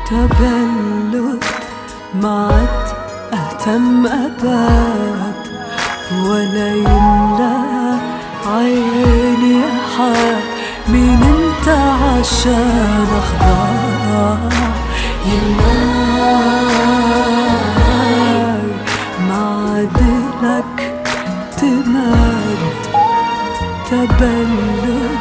تبلد ما عد اهتم ابد ولا يملى عيني حال مين انت عشان اخضع يلاي ما عدلك تمد تبلد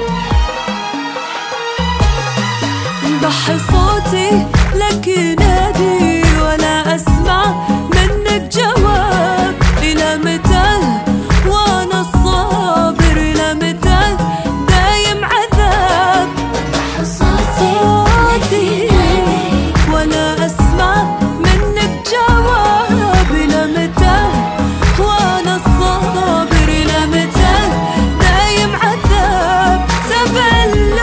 بحي صوتي لك ينادي ولا أسمع منك جواب. إلى متى وأنا الصابر؟ إلى متى دايم عذاب؟ بحي صوتي لك ينادي ولا أسمع منك جواب. إلى متى وأنا الصابر؟ إلى متى دايم عذاب؟ تبلد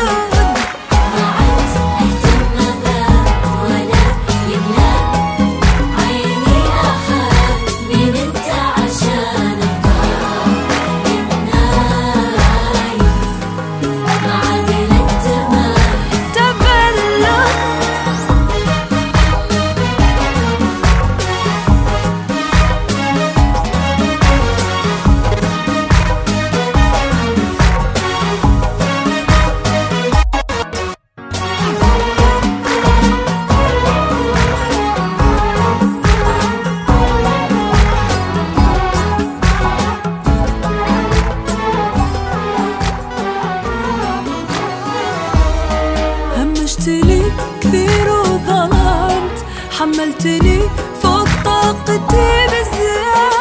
همشتني كثير وظلمت، حملتني فوق طاقتي بزيادة.